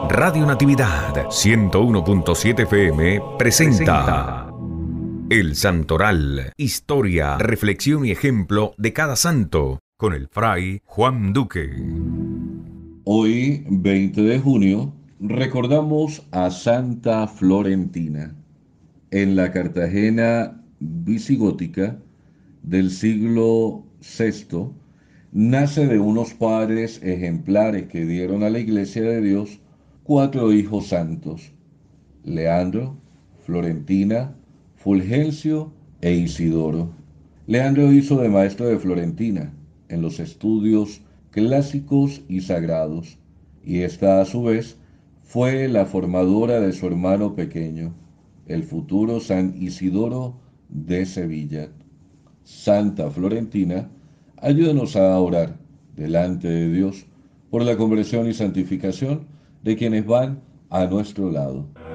Radio Natividad 101.7 FM presenta El Santoral, historia, reflexión y ejemplo de cada santo, con el fray Juan Duque. Hoy, 20 de junio, recordamos a Santa Florentina. En la Cartagena visigótica del siglo VI, nace de unos padres ejemplares que dieron a la Iglesia de Dios 4 hijos santos: Leandro, Florentina, Fulgencio e Isidoro. Leandro hizo de maestro de Florentina en los estudios clásicos y sagrados, y esta a su vez fue la formadora de su hermano pequeño, el futuro San Isidoro de Sevilla. Santa Florentina, ayúdanos a orar delante de Dios por la conversión y santificación de quienes van a nuestro lado.